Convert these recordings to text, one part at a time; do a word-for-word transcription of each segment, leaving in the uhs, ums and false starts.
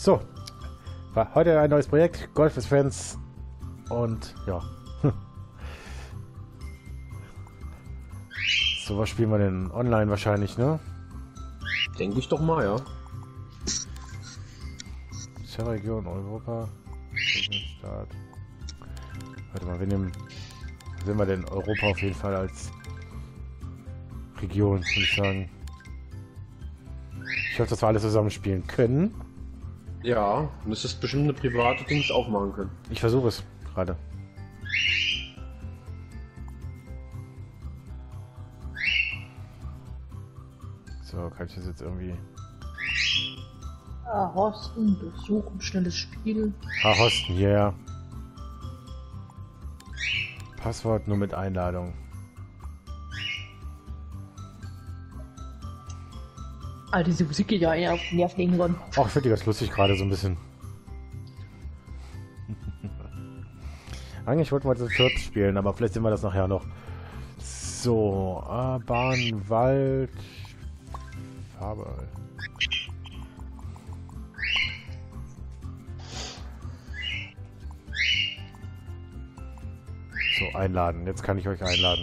So. War heute ein neues Projekt. Golf with Friends. Und ja. So, was spielen wir denn? Online wahrscheinlich, ne? Denke ich doch mal, ja. Region Europa. Start. Warte mal, wir nehmen. Sehen wir denn Europa auf jeden Fall als Region, würde ich sagen. Ich hoffe, dass wir alle zusammen spielen können. Ja, müsstest bestimmt eine private Dings aufmachen können. Ich versuche es gerade. So, kann ich das jetzt irgendwie... Ah, Horsten, durchsuchen, schnelles Spiel. Ah, Hosten, ja, yeah. Passwort nur mit Einladung. Ah, diese Musik geht ja eher auf den Nerv irgendwann. Ach, ich finde die ganz lustig gerade so ein bisschen. Eigentlich wollten wir das viert spielen, aber vielleicht sehen wir das nachher noch. So, ah, Bahn, Wald, Farbe. So, einladen. Jetzt kann ich euch einladen.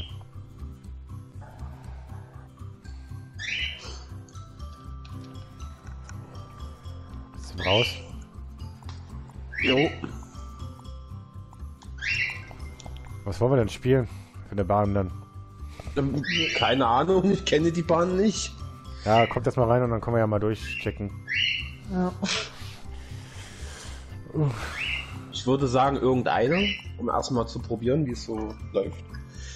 Bisschen raus. Jo. Was wollen wir denn spielen? Für eine Bahn dann? Ähm, Keine Ahnung, ich kenne die Bahn nicht. Ja, kommt erst mal rein und dann können wir ja mal durchchecken. Ja. Ich würde sagen, irgendeine, um erstmal zu probieren, wie es so läuft.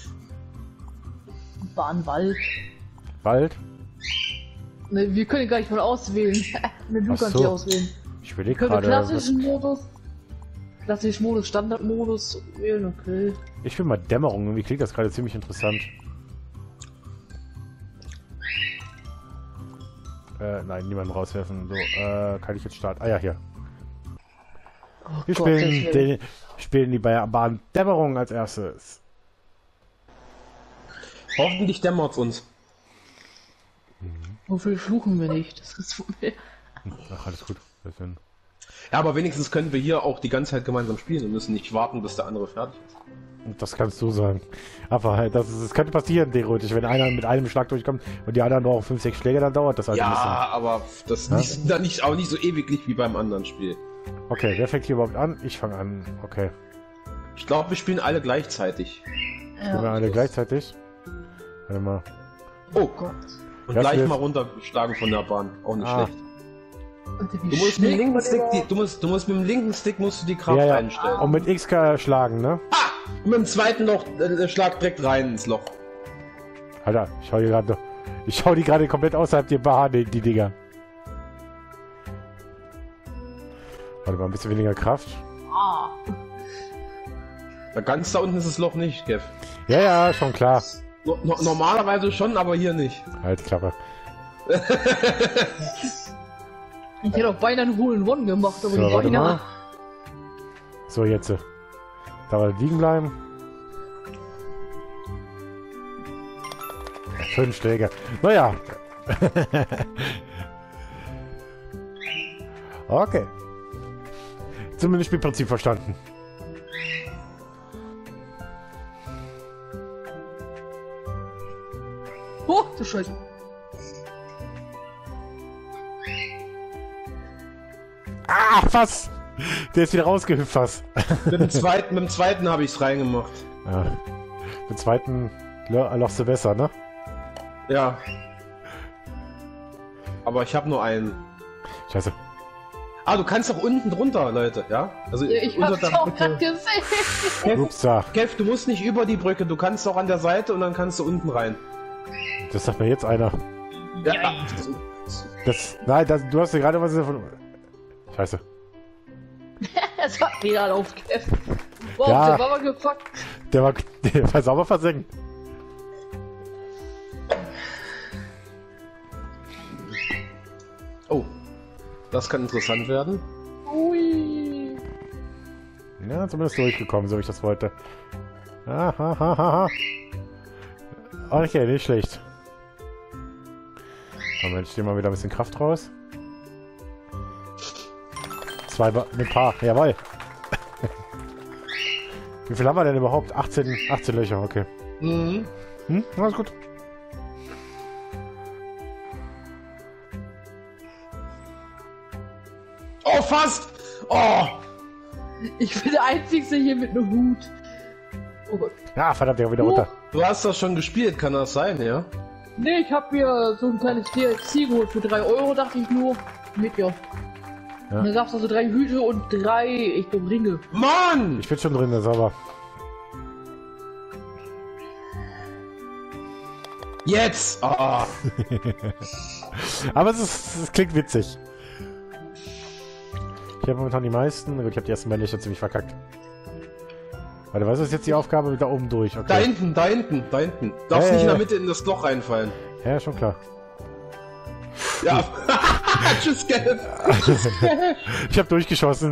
Bahnwald. Wald? Ne, wir können gar nicht mal auswählen. Ne, du Ach kannst so. die auswählen. Ich überlege Können wir gerade. klassischen Modus, klassischen Modus, Standardmodus wählen, okay. Ich will mal Dämmerung. Irgendwie klingt das gerade ziemlich interessant. Äh, nein, niemanden rauswerfen. So, äh, kann ich jetzt starten? Ah ja, hier. Oh Wir Gott, spielen, das den, spielen die Bahn Dämmerung als erstes. Hoffentlich dämmert es uns. Wofür fluchen wir nicht? Das ist Ach, alles gut. Bisschen. Ja, aber wenigstens können wir hier auch die ganze Zeit gemeinsam spielen und müssen nicht warten, bis der andere fertig ist. Das kannst du sagen. Aber halt, das, ist, das könnte passieren, theoretisch. Wenn einer mit einem Schlag durchkommt und die anderen brauchen fünf, sechs Schläge, dann dauert das halt ein bisschen. Ja, aber das Ja? ist dann nicht, auch nicht so ewiglich wie beim anderen Spiel. Okay, wer fängt hier überhaupt an? Ich fange an. Okay. Ich glaube, wir spielen alle gleichzeitig. Spielen wir alle gleichzeitig? Warte mal. Oh, Gott. und Ja, gleich Smith. mal runterschlagen von der Bahn. Auch nicht Ah. schlecht. Und wie Du musst mit schnell dem linken man Stick, die, überhaupt- du musst, du musst mit dem linken Stick musst du die Kraft Ja, ja. einstellen. Und mit X kann er schlagen, ne? Und mit dem zweiten Loch, äh, Schlag direkt rein ins Loch. Alter, ich schau die gerade. Ich schau die gerade komplett außerhalb der Bahn, die, die Dinger. Warte mal, ein bisschen weniger Kraft. Ah. Da ganz da unten ist das Loch nicht, Kev. Ja, ja, schon klar. No no normalerweise schon, aber hier nicht. Halt, Klappe. Ich hätte auch beinahe einen Hole in One gemacht, aber So, die warte beinahe. mal. So, jetzt. Da war liegen bleiben. Fünf Schläge. Naja. Okay. Zumindest Spielprinzip verstanden. Oh, du Scheiße. Ah, was? Der ist wieder rausgehüpft, was? Mit dem zweiten, mit dem zweiten habe ich es reingemacht. Ja. Den zweiten Lo- lochst du besser, ne? Ja. Aber ich habe nur einen. Scheiße. Ah, du kannst doch unten drunter, Leute, ja? Also Ja, ich unter hab's der auch Brücke. grad gesehen. Kev, Ups, da. Kev, du musst nicht über die Brücke, du kannst auch an der Seite und dann kannst du unten rein. Das sagt mir jetzt einer. Ja. Das. Nein, das, du hast ja gerade was davon. Scheiße. Es hat wieder aufgegriffen. Wow, Ja. der war mal gepackt. Der war, der war sauber versenkt. Oh, das kann interessant werden. Ui. Ja, zumindest durchgekommen, so wie ich das wollte. Ahahaha. Okay, nicht schlecht. Moment, ich nehme mal wieder ein bisschen Kraft raus. zwei, mit Paar, jawohl. Wie viel haben wir denn überhaupt? achtzehn, achtzehn Löcher, okay. Mhm. Hm, alles gut. Oh, fast! Oh! Ich bin der Einzige hier mit einem Hut. Oh Gott. Ja, verdammt, der geht wieder Oh. runter. Du hast das schon gespielt, kann das sein, ja? Nee, ich hab mir so ein kleines D L C geholt für drei Euro, dachte ich nur. Mit ja. Ja. Und dann gab's also drei Hüte und drei, ich glaube, Ringe. Mann! Ich bin schon drin, sauber. Jetzt! Oh. Aber es, ist, es klingt witzig. Ich habe momentan die meisten. Gut, ich habe die ersten beiden Löcher ziemlich verkackt. Warte, was ist jetzt die Aufgabe mit da oben durch? Okay. Da hinten, da hinten, da hinten. Du darfst Äh. nicht in der Mitte in das Loch reinfallen. Ja, schon klar. Ja. Tschüss, Gelb. Ich habe durchgeschossen.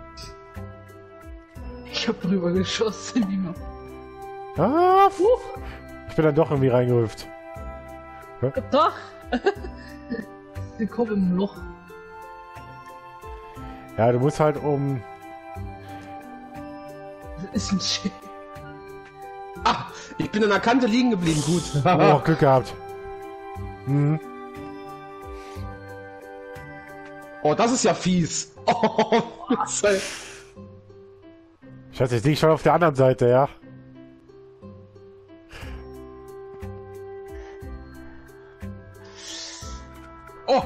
Ich hab drüber geschossen, Junge. Ah, ich bin dann doch irgendwie reingehüpft. Doch! Willkommen im Loch. Ja, du musst halt um... Das ist ein Schild. Ah, ich bin an der Kante liegen geblieben, gut. Oh, Glück gehabt. Hm. Oh, das ist ja fies. Oh, Scheiße. Scheiße, jetzt lieg ich schon auf der anderen Seite, ja? Oh,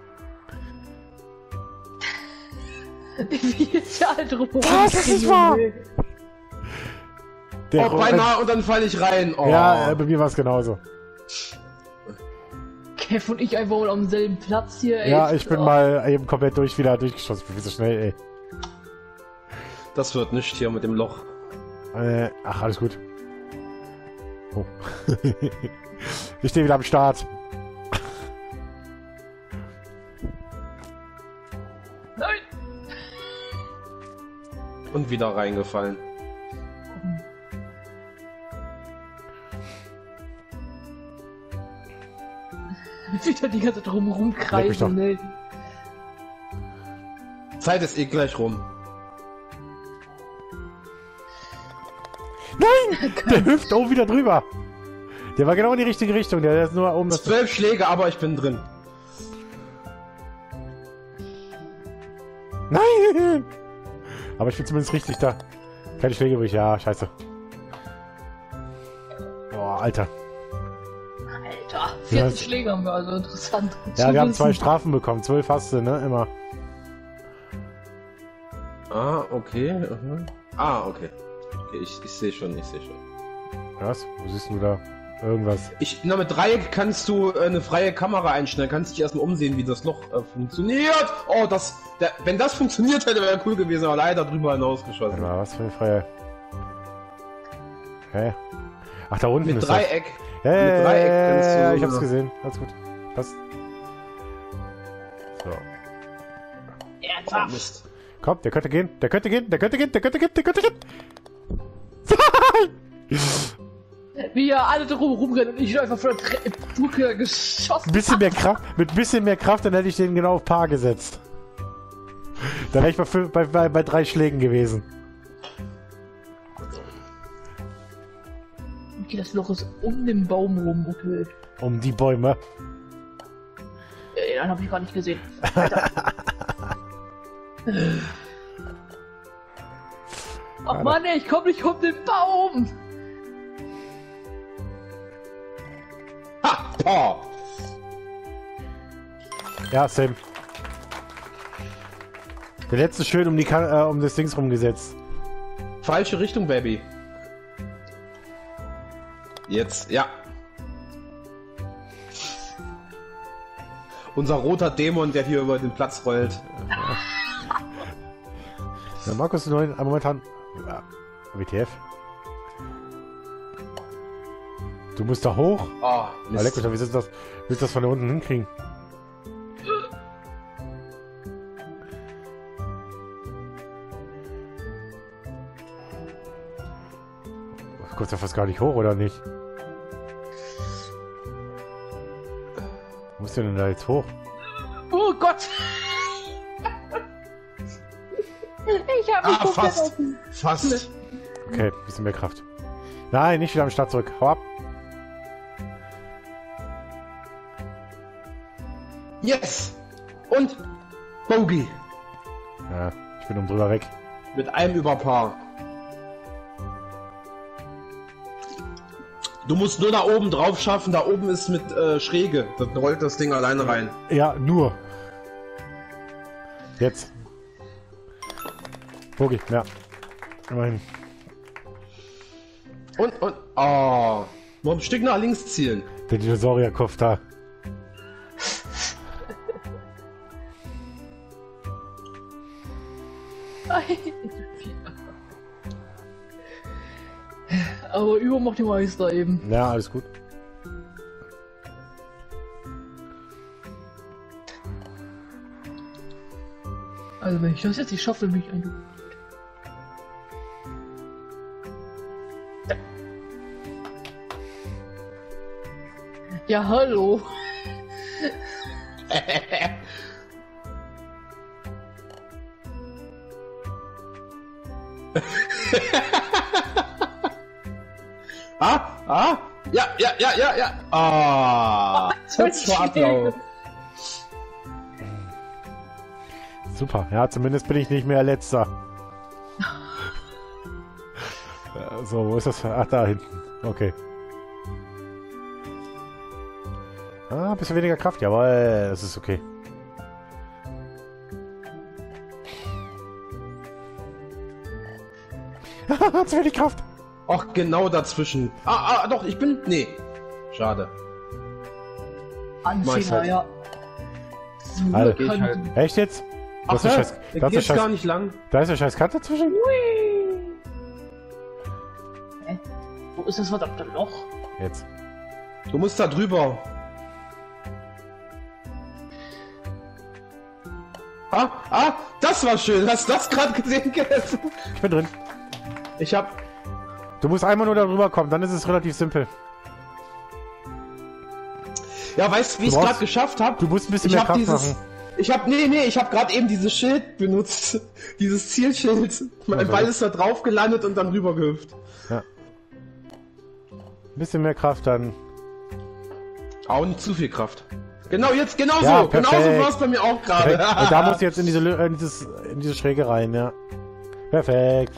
Wie ist der alte rum? Was? Das ist wahr! Der oh, beinahe und dann falle ich rein. Oh. Ja, äh, bei mir war es genauso. Kev und ich einfach mal am selben Platz hier, ey. Ja, ich bin Oh. mal eben komplett durch wieder durchgeschossen. Ich bin viel so schnell, ey. Das wird nicht hier mit dem Loch. Äh, ach, alles gut. Oh. Ich stehe wieder am Start. Nein! Und wieder reingefallen. Wieder die ganze Zeit drumherum Leck mich kreisen, ne? Zeit ist eh gleich rum. Nein! Der hüpft oben wieder drüber. Der war genau in die richtige Richtung. Der ist nur oben das... Zwölf Schläge, aber ich bin drin. Nein! Aber ich bin zumindest richtig da. Keine Schläge übrig. Ja, scheiße. Boah, Alter. Alter, Ja, vierzig Schläge haben wir, also interessant. Ja, zu wir haben wissen. zwei Strafen bekommen. Zwölf hast du, ne? Immer. Ah, okay. aha. Ah, okay. Okay, ich, ich sehe schon, ich sehe schon. Was? Wo siehst du da? Irgendwas. Ich, na, mit Dreieck kannst du äh, eine freie Kamera einstellen, kannst dich erstmal umsehen, wie das Loch äh, funktioniert. Oh, das, der, wenn das funktioniert hätte, wäre cool gewesen, aber leider drüber Warte hinausgeschossen. mal, was für eine freie... Hä? Ach, da unten Mit ist Dreieck. das. Ja, ja, mit Dreieck ja, kannst du ja, so ich hab's eine- gesehen. Alles gut. Passt. So. Oh, Ernsthaft? Mist. Komm, der könnte gehen. Der könnte gehen. Der könnte gehen. Der könnte gehen. Der könnte gehen. Wie ja alle drum rumrennen und ich einfach von der Tre- Brücke geschossen. Ein bisschen mehr Kraft. Mit ein bisschen mehr Kraft, dann hätte ich den genau auf Paar gesetzt. Dann wäre ich bei, fünf, bei, bei, bei drei Schlägen gewesen. Okay, das Loch ist um den Baum rum, okay. Um die Bäume. Äh, den habe ich gar nicht gesehen. Alter. Ach Mann, ey, ich komm nicht um den Baum! Ha! Oh. Ja, same. Der letzte schön um die Kan äh, um das Dings rumgesetzt. Falsche Richtung, Baby. Jetzt, ja. Unser roter Dämon, der hier über den Platz rollt. Ja, Markus, neun, äh, momentan. Ja, W T F. Du musst da hoch. Oh, Ah, leck Mist. mich doch, wie willst du das, willst du das von da unten hinkriegen? Du kommst ja fast gar nicht hoch, oder nicht? Wo musst du denn da jetzt hoch? Oh Gott! Ich hab mich Ah, komplett fast. auf den- Fast. Okay, bisschen mehr Kraft. Nein, nicht wieder am Start zurück. Hau ab. Yes! Und Bogey. Ja, ich bin um drüber weg. Mit einem Überpaar. Du musst nur da oben drauf schaffen, da oben ist mit äh, Schräge. Dann rollt das Ding alleine rein. Ja, nur. Jetzt. Bogi, ja. Immerhin. Und, und, oh. Noch ein Stück nach links zielen. Der Dinosaurierkopf da. Aber über macht die Meister eben. Ja, alles gut. Also wenn ich das jetzt nicht schaffe, mich ein. Ja, hallo. Ah, ah, ja, ja, ja, ja, ja. Ah, kurz vor Ablauf. Super. Ja, zumindest bin ich nicht mehr letzter. Äh, so, wo ist das? Ach, da hinten. Okay. Ah, ein bisschen weniger Kraft. Jawohl, das ist okay. Zu wenig Kraft. Ach, genau dazwischen. Ah, ah, doch, ich bin... Nee. Schade. Anfänger, halt. ja. So Alter, geh ich halt. Echt jetzt? Ach, Das ist hä? scheiß, Der das geht ist scheiß, gar nicht lang. da ist eine scheiß Kante zwischen? Hä? Wo ist das verdammte Loch? Jetzt. Du musst da drüber. Ah, ah, das war schön. Hast du das gerade gesehen, Kenneth? Ich bin drin. Ich hab... Du musst einmal nur darüber kommen, dann ist es relativ simpel. Ja, weißt du, wie Du ich es brauchst- gerade geschafft habe? Du musst ein bisschen Ich mehr hab Kraft dieses... machen. Ich hab... Nee, nee, ich hab gerade eben dieses Schild benutzt. Dieses Zielschild. Mein Also. Ball ist da drauf gelandet und dann rüber gehüpft. Ja. Ein bisschen mehr Kraft dann. Auch nicht zu viel Kraft. Genau, jetzt genauso. Ja, genauso perfekt. war es bei mir auch gerade. Perfekt. Und da musst du jetzt in diese, Lö- äh, in, dieses, in diese Schräge rein, ja. Perfekt.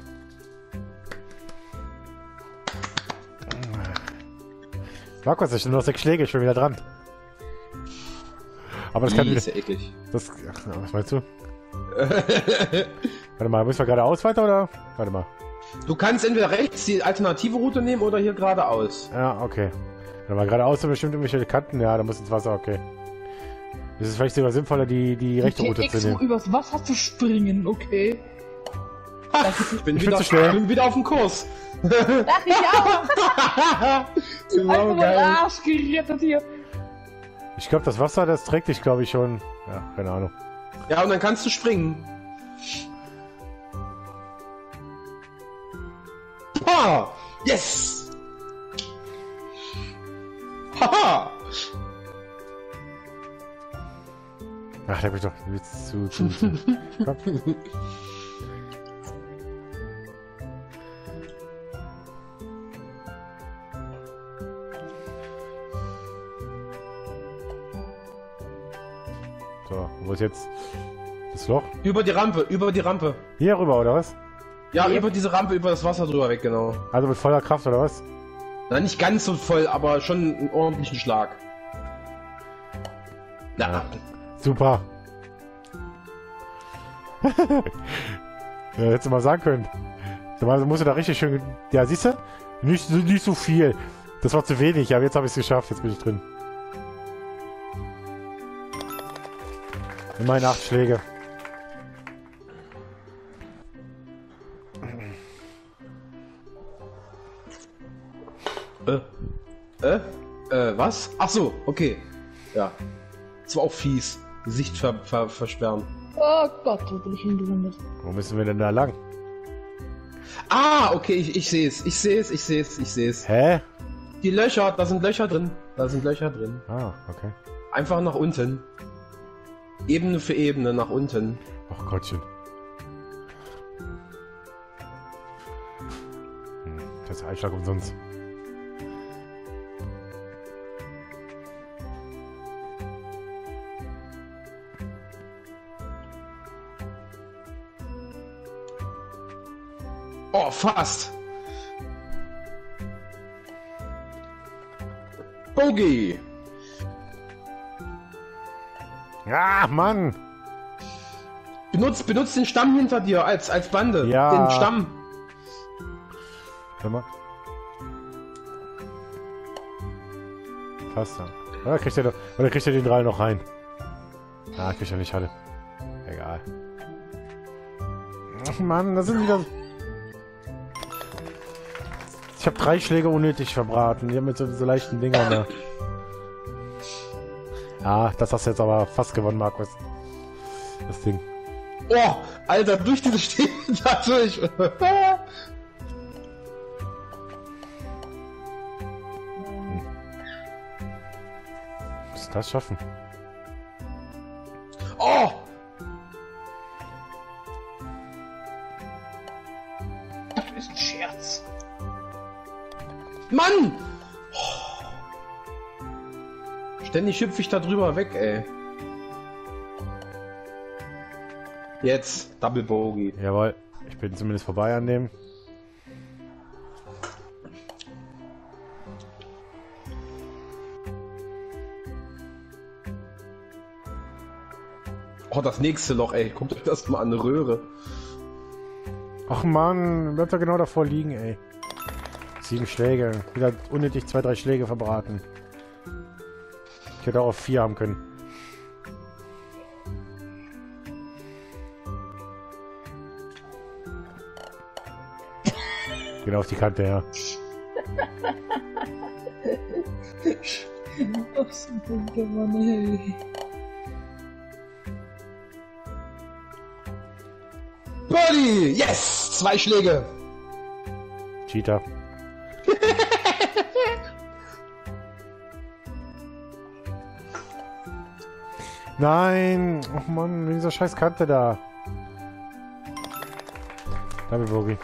Markus, ich bin noch sechs Schläge, ich bin wieder dran. Aber das kann Ih, wieder. ist ja eklig. Das, ach, was meinst du? Warte mal, müssen wir geradeaus weiter oder? Warte mal. Du kannst entweder rechts die alternative Route nehmen oder hier geradeaus. Ja, okay. Warte mal, geradeaus sind bestimmt irgendwelche Kanten, ja, da muss ins Wasser, okay. Es ist vielleicht sogar sinnvoller, die, die rechte Route zu Extra nehmen. übers Wasser zu springen, okay. Ich bin, Ich wieder, bin zu schnell. bin wieder auf dem Kurs. Ach, ich auch. Genau, Einfach mal geil. Arsch gerettet hier. Ich glaube, das Wasser, das trägt dich, glaube ich, schon. Ja, keine Ahnung. Ja, und dann kannst du springen. Ha! Yes! Haha! Ach, da bin ich doch jetzt zu, zu, zu. Komm. So, wo ist jetzt das Loch? Über die Rampe, über die Rampe. Hier rüber, oder was? Ja, Ja. über diese Rampe, über das Wasser drüber weg, genau. Also mit voller Kraft, oder was? Na, nicht ganz so voll, aber schon einen ordentlichen Schlag. Na, Ja. Super. Ja, hättest du mal sagen können. Normalerweise musst du da richtig schön... Ja, siehst du? Nicht, so- nicht so viel. Das war zu wenig, aber jetzt habe ich es geschafft. Jetzt bin ich drin. Immerhin acht Schläge. Äh, äh, äh, was? Ach so, okay. Ja. Das war auch fies. Gesicht ver ver versperren. Oh Gott, wo bin ich hingelandet? Wo müssen wir denn da lang? Ah, okay, ich, ich sehe es. Ich sehe es, ich sehe es, ich sehe es. Hä? Die Löcher, da sind Löcher drin. Da sind Löcher drin. Ah, okay. Einfach nach unten. Ebene für Ebene nach unten. Ach Gottchen. Scheiße, Einschlag umsonst. Oh, fast. Bogey. Ja, Mann! Benutzt, benutzt den Stamm hinter dir als, als Bande. Ja. Den Stamm. Hör mal. Fast dann. Oder kriegt er, doch- oder kriegt er den drei noch rein? Ah, kriegt er nicht alle. Egal. Ach Mann, das sind wieder... Ich habe drei Schläge unnötig verbraten. Die haben mit so, so leichten Dingern da. Ja, das hast du jetzt aber fast gewonnen, Markus. Das Ding. Oh, Alter, durch diese Stehen dadurch. Muss das schaffen? Oh! Das ist ein Scherz. Mann! Oh. Ständig hüpfe ich da drüber weg, ey. Jetzt, Double Bogey. Jawohl. Ich bin zumindest vorbei an dem. Oh, das nächste Loch, ey. Guckt euch das mal an, eine Röhre. Ach man, bleibt doch genau davor liegen, ey. Sieben Schläge. Wieder unnötig zwei, drei Schläge verbraten. Ich hätte auch auf vier haben können. Genau auf die Kante, ja. Was ein guter Mann, ey. Birdie! Yes! Zwei Schläge. Cheater. Nein! Oh Mann, wegen dieser scheiß Kante da. Double Bogey.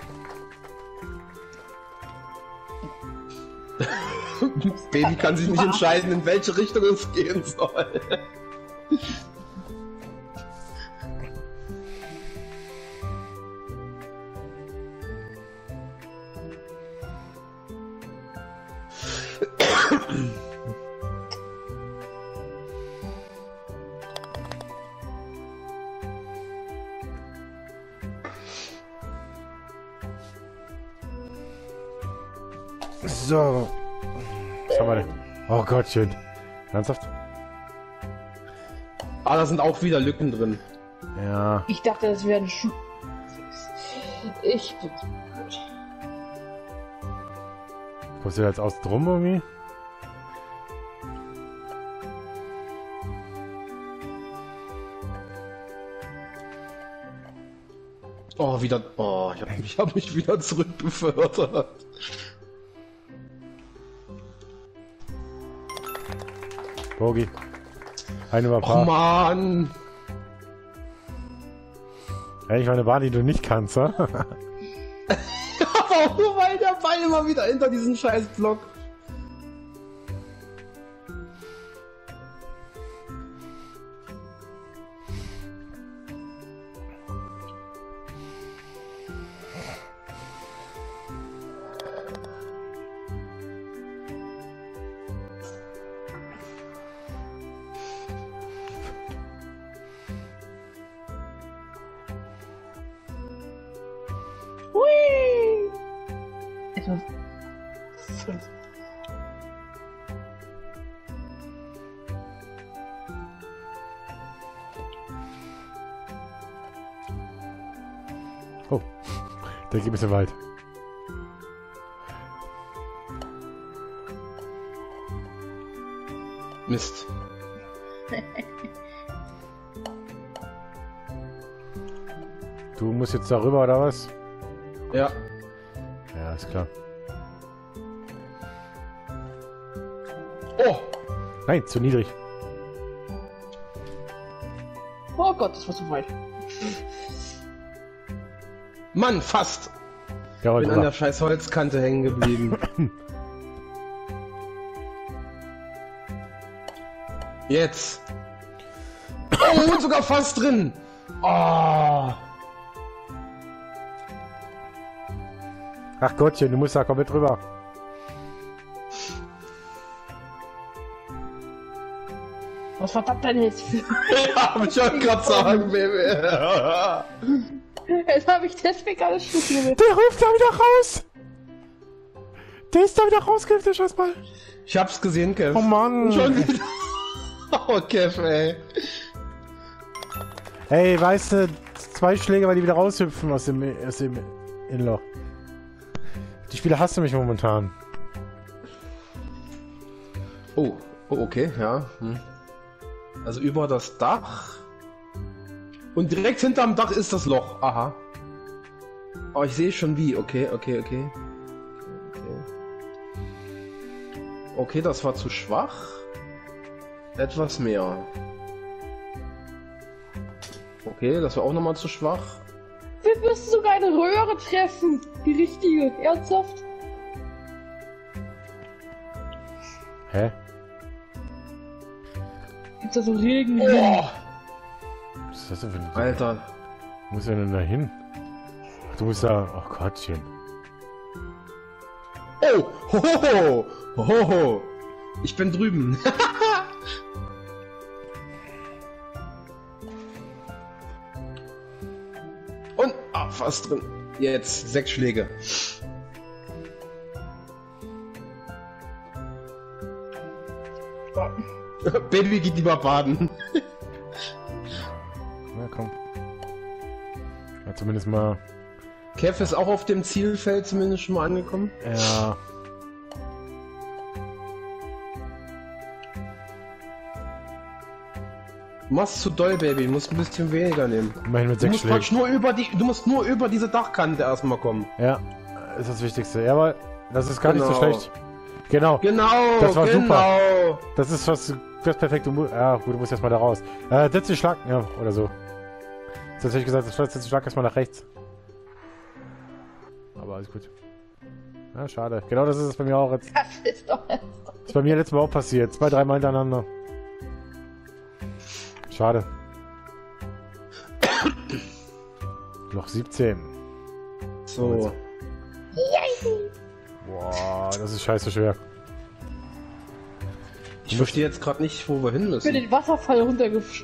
Baby kann sich nicht entscheiden, in welche Richtung es gehen soll. So. Was haben wir denn? Oh Gott, schön. Ernsthaft? Ah, da sind auch wieder Lücken drin. Ja. Ich dachte, das wäre ein Schuh. Ich bin so blöd. Kommst du jetzt aus drum irgendwie? Oh, wieder. Oh, ich hab, ich hab mich wieder zurückbefördert. Bogey. Eine über Oh Paar. Mann! Eigentlich mal eine Bahn, die du nicht kannst, ha? Warum? Weil der Ball immer wieder hinter diesen scheiß Block. Hui! Etwas. Fünf. Oh. Der geht ein bisschen weit. Mist. Du musst jetzt darüber, oder was? Ja. Ja, ist klar. Oh! Nein, zu niedrig. Oh Gott, das war zu weit. Mann, fast! Ja, Bin an der scheiß Holzkante hängen geblieben. Jetzt. Oh, und sogar fast drin. Oh. Ach Gottchen, du musst da komplett drüber. Was war das denn jetzt? Ja, hab ich wollte gerade sagen, Baby. Jetzt habe ich deswegen alles studiert. Der ruft da wieder raus! Der ist da wieder rausgehüpft, der Scheißball. Ich hab's gesehen, Kev. Oh Mann. Schon wieder. Oh, Kev, ey. Ey, weißt du, zwei Schläge, weil die wieder raushüpfen aus dem, aus dem Innenloch. Die Spieler hassen mich momentan. Oh, oh okay, ja. Hm. Also über das Dach. Und direkt hinterm Dach ist das Loch. Aha. Oh, ich sehe schon wie. Okay, okay, okay. Okay, okay, das war zu schwach. Etwas mehr. Okay, das war auch nochmal zu schwach. Wir müssen sogar eine Röhre treffen. Die richtige. Ernsthaft? Hä? Gibt's da so Regen? Oh, Was ist das denn für ein... Alter. Wo muss er denn da hin? Ach, du musst da... Oh Gottchen. Oh, hohoho, hohoho. Ich bin drüben. Und, ah, fast drin. Jetzt, sechs Schläge. Baby geht lieber baden. Na komm. Ja, zumindest mal... Kev ist auch auf dem Zielfeld zumindest schon mal angekommen. Ja... Du machst zu doll, Baby. Du musst ein bisschen weniger nehmen. Immerhin mit Du sechs musst Schlägen. praktisch nur über die, du musst nur über diese Dachkante erstmal kommen. Ja, ist das Wichtigste. Ja, aber das ist gar nicht so Genau. schlecht. Genau. Genau, Das war genau. super. Das ist was, das perfekte. Ja, gut, du musst erstmal da raus. Äh, setz den Schlag, ja, oder so. Jetzt hätte ich gesagt, setz den Schlag erstmal nach rechts. Aber alles gut. Ja, schade. Genau das ist es bei mir auch jetzt. Das ist doch jetzt. Ist bei mir letztes Mal auch passiert. Zwei, dreimal hintereinander. Schade. Noch siebzehn. So. Boah, das ist scheiße schwer. Ich verstehe jetzt gerade nicht, wo wir hin Ich bin müssen. den Wasserfall runtergef...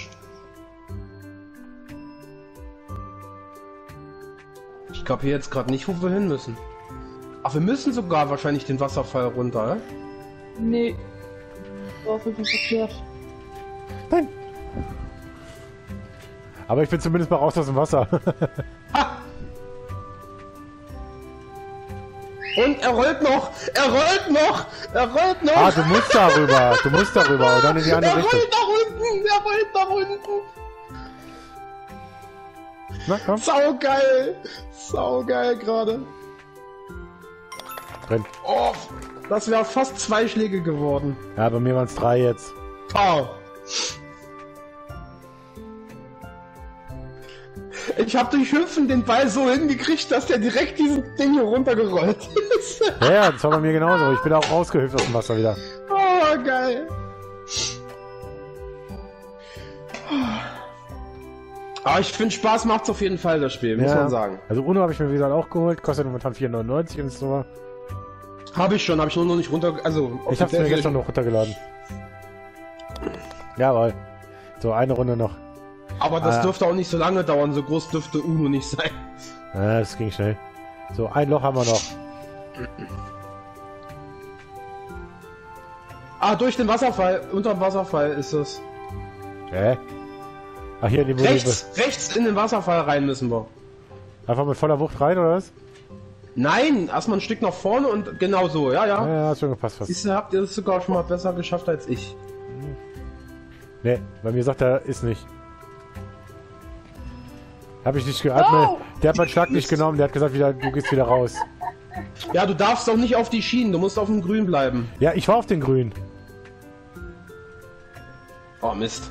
Ich kapiere jetzt gerade nicht, wo wir hin müssen. Ach, wir müssen sogar wahrscheinlich den Wasserfall runter, äh? Nee. War auf jeden Fall verkehrt. Nein. Aber ich bin zumindest mal raus aus dem Wasser. Und er rollt noch! Er rollt noch! Er rollt noch! Ah, du musst darüber. Du musst darüber. Und dann in die andere er Richtung. rollt nach unten! Er rollt nach unten! Na, komm. Saugeil! Saugeil gerade. Drin. Oh, das wäre fast zwei Schläge geworden. Ja, bei mir waren es drei jetzt. Oh. Ich habe durch Hüpfen den Ball so hingekriegt, dass der direkt diesen Ding hier runtergerollt ist. Ja, ja, das war bei mir genauso. Ich bin auch rausgehüpft aus dem Wasser wieder. Oh, geil. Aber ich finde, Spaß macht's auf jeden Fall, das Spiel, muss Ja. man sagen. Also Uno habe ich mir wie gesagt auch geholt. Kostet momentan vier neunundneunzig und so. Habe ich schon, habe ich nur noch nicht runter... Also, Ich habe es mir gestern noch runtergeladen. Jawohl. So, eine Runde noch. Aber das Ah. dürfte auch nicht so lange dauern, so groß dürfte Uno nicht sein. Ja, das ging schnell. So, ein Loch haben wir noch. Ah, durch den Wasserfall, unter dem Wasserfall ist es. Hä? Ach, hier in die Bude. Rechts, rechts in den Wasserfall rein müssen wir. Einfach mit voller Wucht rein, oder was? Nein, erstmal ein Stück nach vorne und genau so, ja, ja. Ja, ja, hat schon gepasst fast. Siehst du, habt ihr das sogar schon mal besser geschafft als ich. Ne, bei mir sagt er, ist nicht. Hab ich nicht gehört. Oh! Der hat meinen Schlag nicht genommen, der hat gesagt, wieder, du gehst wieder raus. Ja, du darfst auch nicht auf die Schienen, du musst auf dem Grün bleiben. Ja, ich war auf den Grün. Oh, Mist.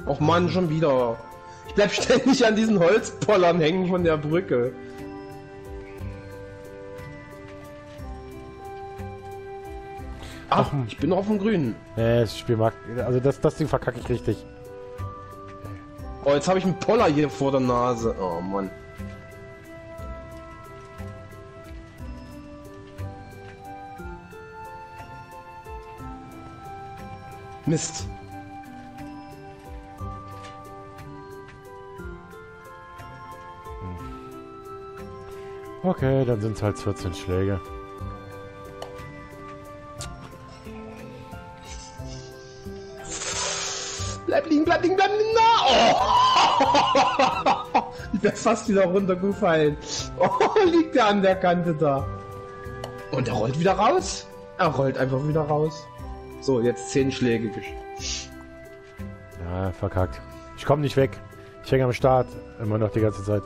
Och Mann, schon wieder. Ich bleib ständig an diesen Holzpollern hängen von der Brücke. Ach, ich bin noch auf dem Grünen. Nee, das Spiel mag... Also das, das Ding verkacke ich richtig. Oh, jetzt habe ich einen Poller hier vor der Nase. Oh Mann. Mist. Okay, dann sind es halt vierzehn Schläge. Bleib liegen, bleib liegen, bleib liegen! Oh! Ich bin fast wieder runtergefallen. Oh, liegt der an der Kante da. Und er rollt wieder raus. Er rollt einfach wieder raus. So, jetzt zehn Schläge. Ja, verkackt. Ich komme nicht weg. Ich hänge am Start. Immer noch die ganze Zeit.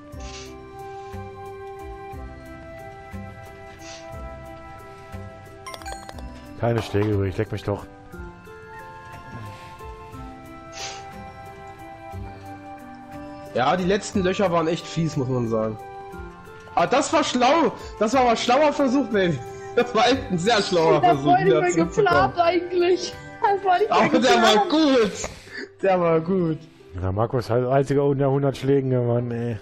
Keine Schläge übrig. Leck mich doch. Ja, die letzten Löcher waren echt fies, muss man sagen. Aber das war schlau. Das war aber ein schlauer Versuch, Baby. Das war echt ein sehr schlauer Das Versuch. war nicht wieder mehr zurückzukommen. geplant eigentlich. Das war nicht mehr Aber der geplant. war gut. Der war gut. Ja, Markus halt einziger unter hundert Schlägen gewonnen, ey.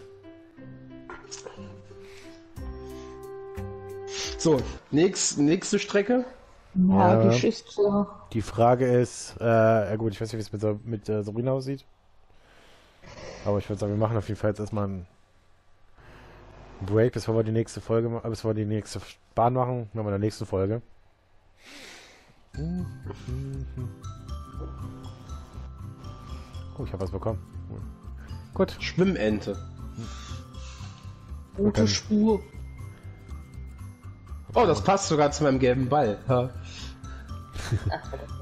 So, nächst, nächste Strecke. Ja, Ja. Geschichte. Die Frage ist, äh, ja gut, ich weiß nicht, wie es mit, Sa- mit äh, Sabrina aussieht. Aber ich würde sagen, wir machen auf jeden Fall jetzt erstmal einen Break, bevor wir die nächste Folge, ma- äh, bevor wir die nächste Bahn machen. Machen wir in der nächsten Folge. Oh, ich habe was bekommen. Cool. Gut. Schwimmente. Rote Spur. Oh, das passt sogar zu meinem gelben Ball. Ja. Ach,